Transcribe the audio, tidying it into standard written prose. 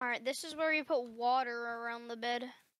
Alright, this is where you put water around the bed.